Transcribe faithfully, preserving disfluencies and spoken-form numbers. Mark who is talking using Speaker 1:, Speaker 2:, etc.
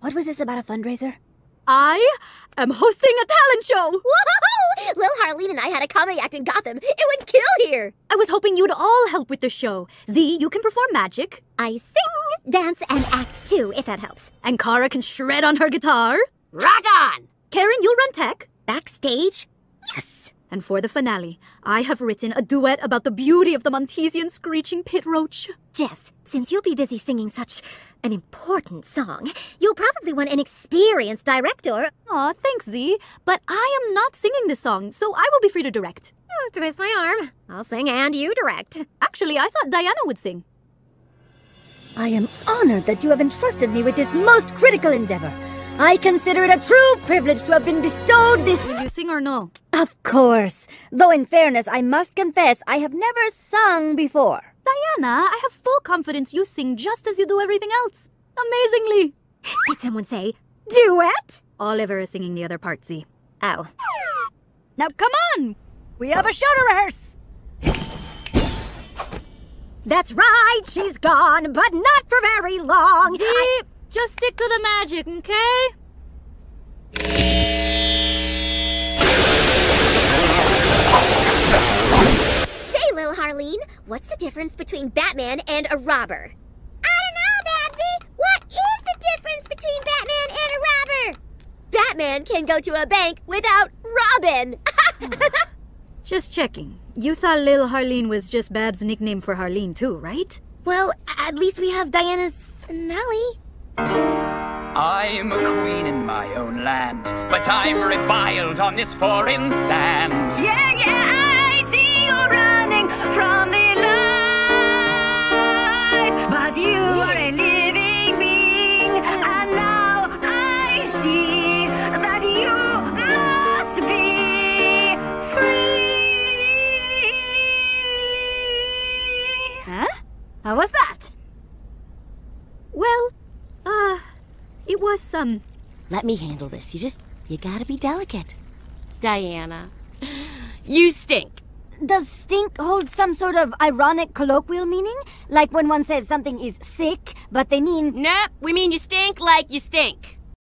Speaker 1: What was this about a fundraiser?
Speaker 2: I am hosting a talent show!
Speaker 1: Whoa! Lil Harleen and I had a comedy act in Gotham. It would kill here!
Speaker 2: I was hoping you'd all help with the show. Z, you can perform magic.
Speaker 1: I sing, dance, and act too, if that helps.
Speaker 2: And Kara can shred on her guitar.
Speaker 3: Rock on!
Speaker 2: Karen, you'll run tech.
Speaker 1: Backstage? Yes!
Speaker 2: And for the finale, I have written a duet about the beauty of the Montesian screeching pit roach.
Speaker 1: Jess, since you'll be busy singing such an important song, you'll probably want an experienced director.
Speaker 2: Aw, thanks, Z. But I am not singing this song, so I will be free to direct.
Speaker 1: Oh, twist my arm. I'll sing and you direct.
Speaker 2: Actually, I thought Diana would sing.
Speaker 1: I am honored that you have entrusted me with this most critical endeavor. I consider it a true privilege to have been bestowed this—
Speaker 2: Will you sing or no?
Speaker 1: Of course. Though in fairness, I must confess I have never sung before.
Speaker 2: Diana, I have full confidence you sing just as you do everything else. Amazingly.
Speaker 1: Did someone say duet?
Speaker 2: Oliver is singing the other part, Z.
Speaker 1: Oh.
Speaker 2: Now come on! We have a show to rehearse!
Speaker 1: That's right, she's gone, but not for very long.
Speaker 2: Z, I just stick to the magic, okay?
Speaker 1: Say, Lil Harleen, what's the difference between Batman and a robber? I don't know, Babsy. What is the difference between Batman and a robber? Batman can go to a bank without robbing.
Speaker 2: Just checking. You thought Lil Harleen was just Bab's nickname for Harleen too, right?
Speaker 1: Well, at least we have Diana's finale.
Speaker 4: I'm a queen in my own land, but I'm reviled on this foreign sand.
Speaker 5: Yeah, yeah, I see you running from the light, but you are a living being, and now I see that you must be free.
Speaker 1: Huh? How was that?
Speaker 2: Well, uh, it was some... Um...
Speaker 3: Let me handle this. You just, you gotta be delicate. Diana, you stink.
Speaker 1: Does stink hold some sort of ironic colloquial meaning? Like when one says something is sick, but they mean...
Speaker 3: Nope, we mean you stink like you stink.